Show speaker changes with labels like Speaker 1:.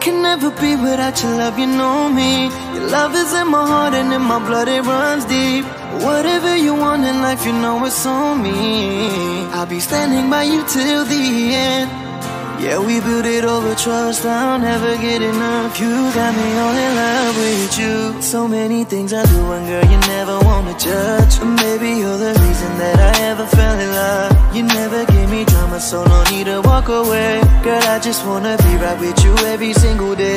Speaker 1: can never be without your love, you know me. Your love is in my heart and in my blood, it runs deep. Whatever you want in life, you know it's on me. I'll be standing by you till the end. Yeah, we built it over trust, I'll never get enough. You got me all in love with you. So many things I do and girl, you never wanna judge. Maybe you're the reason that I ever fell in love. You never gave me drama, so no need to walk away. Girl, I just wanna be right with you every single day.